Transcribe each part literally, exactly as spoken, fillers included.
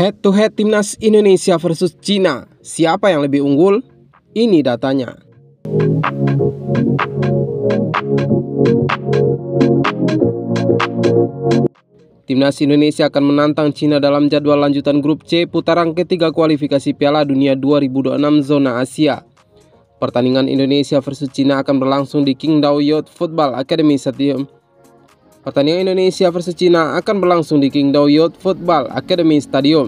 Head to head timnas Indonesia versus Cina, siapa yang lebih unggul? Ini datanya. Timnas Indonesia akan menantang Cina dalam jadwal lanjutan grup C putaran ketiga kualifikasi Piala Dunia dua ribu dua puluh enam zona Asia. Pertandingan Indonesia versus Cina akan berlangsung di Qingdao Youth Football Academy Stadium. Pertandingan Indonesia versus Cina akan berlangsung di Qingdao Youth Football Academy Stadium,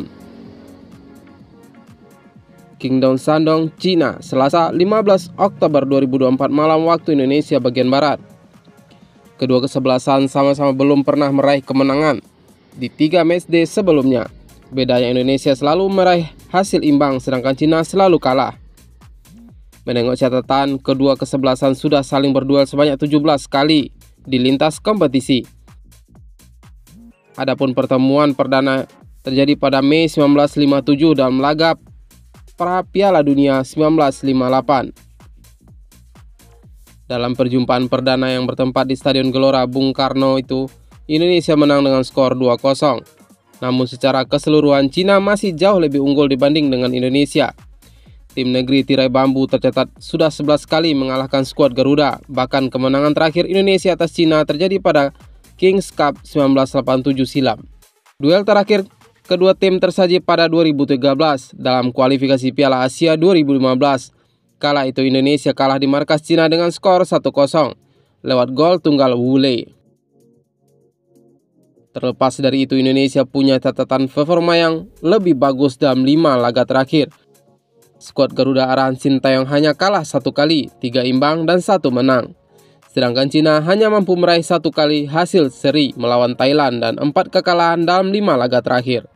Qingdao Shandong, Cina, Selasa lima belas Oktober dua ribu dua puluh empat malam waktu Indonesia bagian Barat. Kedua kesebelasan sama-sama belum pernah meraih kemenangan di tiga matchday sebelumnya. Bedanya Indonesia selalu meraih hasil imbang sedangkan Cina selalu kalah. Menengok catatan, kedua kesebelasan sudah saling berduel sebanyak tujuh belas kali di lintas kompetisi. Adapun pertemuan perdana terjadi pada Mei seribu sembilan ratus lima puluh tujuh dalam laga pra Piala Dunia seribu sembilan ratus lima puluh delapan. Dalam perjumpaan perdana yang bertempat di Stadion Gelora Bung Karno itu, Indonesia menang dengan skor dua kosong. Namun secara keseluruhan Cina masih jauh lebih unggul dibanding dengan Indonesia. Tim negeri tirai bambu tercatat sudah sebelas kali mengalahkan skuad Garuda. Bahkan kemenangan terakhir Indonesia atas Cina terjadi pada Kings Cup seribu sembilan ratus delapan puluh tujuh silam. Duel terakhir kedua tim tersaji pada dua ribu tiga belas dalam kualifikasi Piala Asia dua ribu lima belas. Kala itu Indonesia kalah di markas Cina dengan skor satu kosong lewat gol tunggal Wu Lei. Terlepas dari itu, Indonesia punya catatan performa yang lebih bagus dalam lima laga terakhir. Skuad Garuda arahan Sintayong hanya kalah satu kali, tiga imbang dan satu menang. Sedangkan Cina hanya mampu meraih satu kali hasil seri melawan Thailand dan empat kekalahan dalam lima laga terakhir.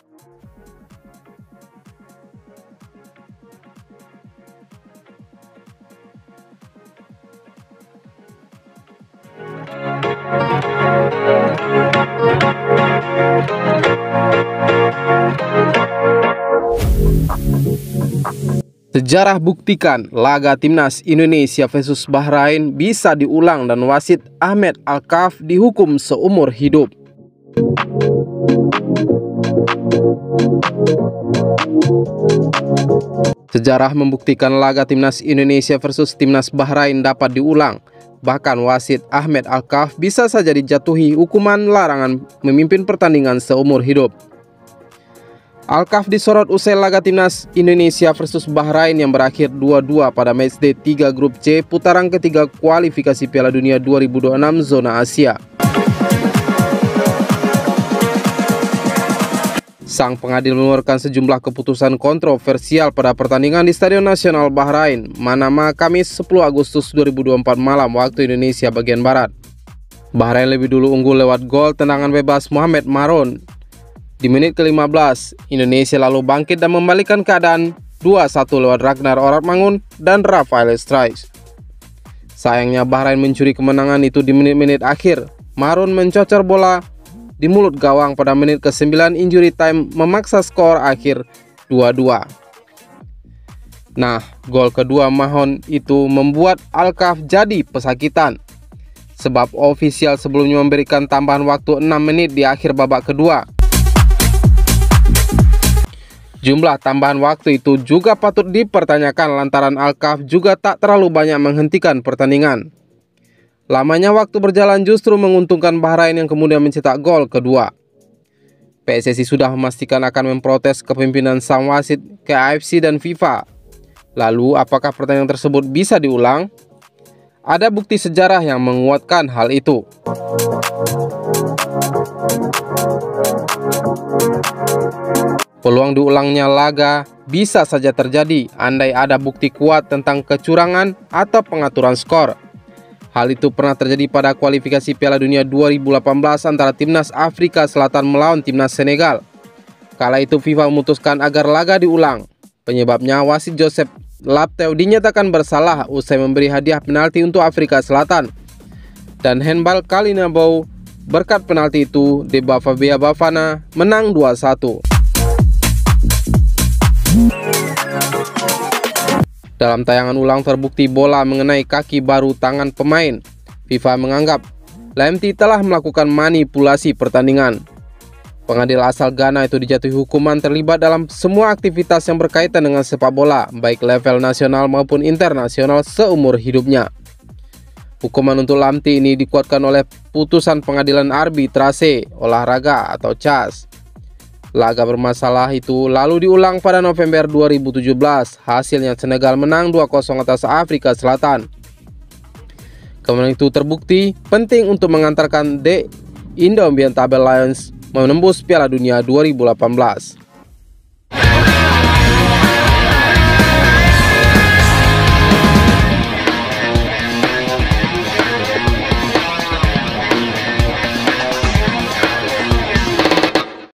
Sejarah buktikan laga timnas Indonesia versus Bahrain bisa diulang dan wasit Ahmed Alkaf dihukum seumur hidup. Sejarah membuktikan laga timnas Indonesia versus timnas Bahrain dapat diulang. Bahkan wasit Ahmed Alkaf bisa saja dijatuhi hukuman larangan memimpin pertandingan seumur hidup. Alkaf disorot usai laga timnas Indonesia versus Bahrain yang berakhir dua dua pada matchday tiga grup C putaran ketiga kualifikasi Piala Dunia dua ribu dua puluh enam zona Asia. Sang pengadil mengeluarkan sejumlah keputusan kontroversial pada pertandingan di Stadion Nasional Bahrain, Manama, Kamis sepuluh Agustus dua ribu dua puluh empat malam waktu Indonesia bagian Barat. Bahrain lebih dulu unggul lewat gol tendangan bebas Mohamed Maroun. Di menit ke lima belas, Indonesia lalu bangkit dan membalikkan keadaan dua satu lewat Ragnar Oratmangun dan Rafael Struijk. Sayangnya Bahrain mencuri kemenangan itu di menit-menit akhir. Maroun mencocor bola di mulut gawang pada menit ke sembilan, injury time memaksa skor akhir dua dua. Nah, gol kedua Maroun itu membuat Alkaf jadi pesakitan. Sebab ofisial sebelumnya memberikan tambahan waktu enam menit di akhir babak kedua. Jumlah tambahan waktu itu juga patut dipertanyakan lantaran Alkaf juga tak terlalu banyak menghentikan pertandingan. Lamanya waktu berjalan justru menguntungkan Bahrain yang kemudian mencetak gol kedua. P S S I sudah memastikan akan memprotes kepemimpinan sang wasit ke A F C dan FIFA. Lalu apakah pertandingan tersebut bisa diulang? Ada bukti sejarah yang menguatkan hal itu. Peluang diulangnya laga bisa saja terjadi andai ada bukti kuat tentang kecurangan atau pengaturan skor. Hal itu pernah terjadi pada kualifikasi Piala Dunia dua ribu delapan belas antara timnas Afrika Selatan melawan timnas Senegal. Kala itu FIFA memutuskan agar laga diulang. Penyebabnya wasit Joseph Laptew dinyatakan bersalah usai memberi hadiah penalti untuk Afrika Selatan. Dan handball Kalinabau berkat penalti itu, Deba Fabia Bafana menang dua satu. Dalam tayangan ulang terbukti bola mengenai kaki baru tangan pemain. FIFA menganggap Lamptey telah melakukan manipulasi pertandingan. Pengadil asal Ghana itu dijatuhi hukuman terlibat dalam semua aktivitas yang berkaitan dengan sepak bola, baik level nasional maupun internasional seumur hidupnya. Hukuman untuk Lamptey ini dikuatkan oleh putusan Pengadilan Arbitrase Olahraga atau C A S. Laga bermasalah itu lalu diulang pada November dua ribu tujuh belas. Hasilnya Senegal menang dua kosong atas Afrika Selatan. Kemenangan itu terbukti penting untuk mengantarkan The Indomitable Lions menembus Piala Dunia dua ribu delapan belas.